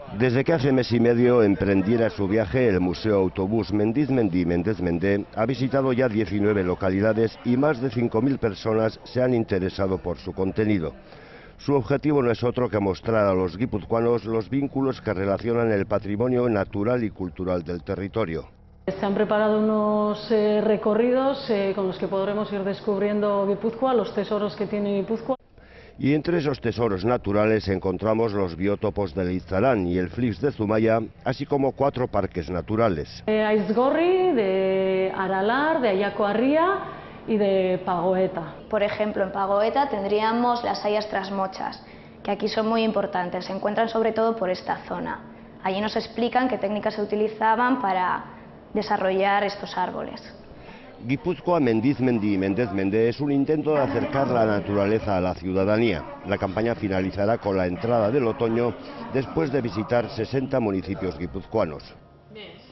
Desde que hace mes y medio emprendiera su viaje, el Museo Autobús Mendiz-Mendy-Méndez-Mendé ha visitado ya 19 localidades y más de 5.000 personas se han interesado por su contenido. Su objetivo no es otro que mostrar a los guipuzcoanos los vínculos que relacionan el patrimonio natural y cultural del territorio. Se han preparado unos recorridos con los que podremos ir descubriendo Guipúzcoa, los tesoros que tiene Guipúzcoa. Y entre esos tesoros naturales encontramos los biótopos del Izarán y el Flix de Zumaya, así como 4 parques naturales. De Aizgorri, de Aralar, de Ayacoarría y de Pagoeta. Por ejemplo, en Pagoeta tendríamos las hayas trasmochas, que aquí son muy importantes, se encuentran sobre todo por esta zona. Allí nos explican qué técnicas se utilizaban para desarrollar estos árboles. Guipúzcoa Mendiz-Mendy-Méndez-Mendé es un intento de acercar la naturaleza a la ciudadanía. La campaña finalizará con la entrada del otoño después de visitar 60 municipios guipuzcoanos.